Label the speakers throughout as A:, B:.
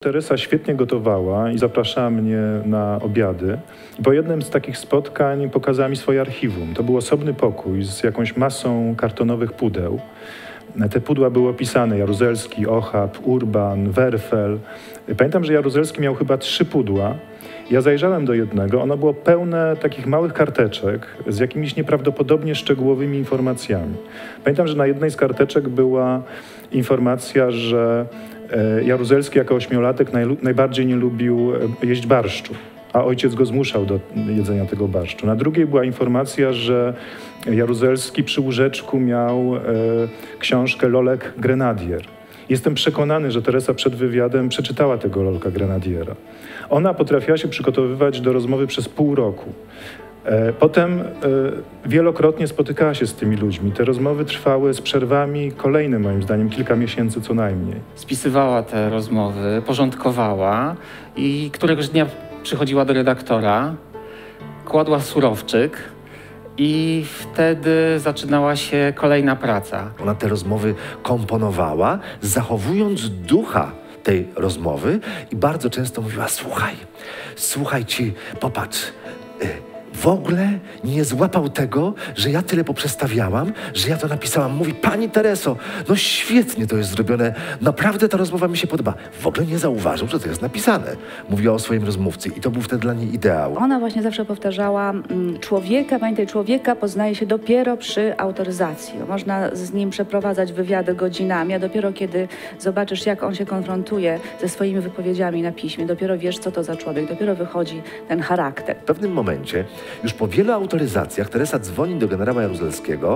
A: Teresa świetnie gotowała i zapraszała mnie na obiady. Po jednym z takich spotkań pokazała mi swoje archiwum. To był osobny pokój z jakąś masą kartonowych pudeł. Te pudła były opisane: Jaruzelski, Ochab, Urban, Werfel. Pamiętam, że Jaruzelski miał chyba 3 pudła. Ja zajrzałem do jednego, ono było pełne takich małych karteczek z jakimiś nieprawdopodobnie szczegółowymi informacjami. Pamiętam, że na jednej z karteczek była informacja, że Jaruzelski jako 8-latek najbardziej nie lubił jeść barszczu, a ojciec go zmuszał do jedzenia tego barszczu. Na drugiej była informacja, że Jaruzelski przy łóżeczku miał książkę Lolek Grenadier. Jestem przekonany, że Teresa przed wywiadem przeczytała tego Lolka Grenadiera. Ona potrafiła się przygotowywać do rozmowy przez pół roku. Potem wielokrotnie spotykała się z tymi ludźmi. Te rozmowy trwały z przerwami kolejne, moim zdaniem, kilka miesięcy co najmniej.
B: Spisywała te rozmowy, porządkowała i któregoś dnia przychodziła do redaktora, kładła surowczyk i wtedy zaczynała się kolejna praca.
C: Ona te rozmowy komponowała, zachowując ducha tej rozmowy i bardzo często mówiła: słuchaj ci, popatrz, w ogóle nie złapał tego, że ja tyle poprzestawiałam, że ja to napisałam. Mówi: pani Tereso, no świetnie to jest zrobione, naprawdę ta rozmowa mi się podoba. W ogóle nie zauważył, że to jest napisane. Mówiła o swoim rozmówcy i to był wtedy dla niej ideał.
D: Ona właśnie zawsze powtarzała: pamiętaj, człowieka poznaje się dopiero przy autoryzacji. Można z nim przeprowadzać wywiady godzinami, a dopiero kiedy zobaczysz, jak on się konfrontuje ze swoimi wypowiedziami na piśmie, dopiero wiesz, co to za człowiek, dopiero wychodzi ten charakter.
C: W pewnym momencie, już po wielu autoryzacjach, Teresa dzwoni do generała Jaruzelskiego,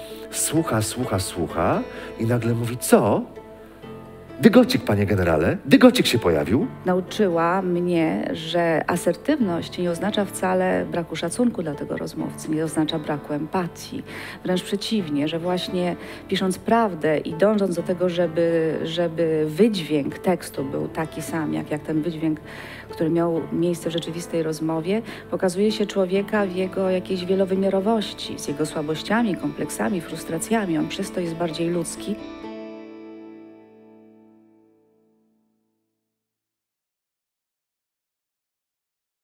C: słucha i nagle mówi: co? Dygocik, panie generale, dygocik się pojawił.
D: Nauczyła mnie, że asertywność nie oznacza wcale braku szacunku dla tego rozmówcy, nie oznacza braku empatii. Wręcz przeciwnie, że właśnie pisząc prawdę i dążąc do tego, żeby wydźwięk tekstu był taki sam, jak ten wydźwięk, który miał miejsce w rzeczywistej rozmowie, pokazuje się człowieka w jego jakiejś wielowymiarowości, z jego słabościami, kompleksami, frustracjami. On przez to jest bardziej ludzki.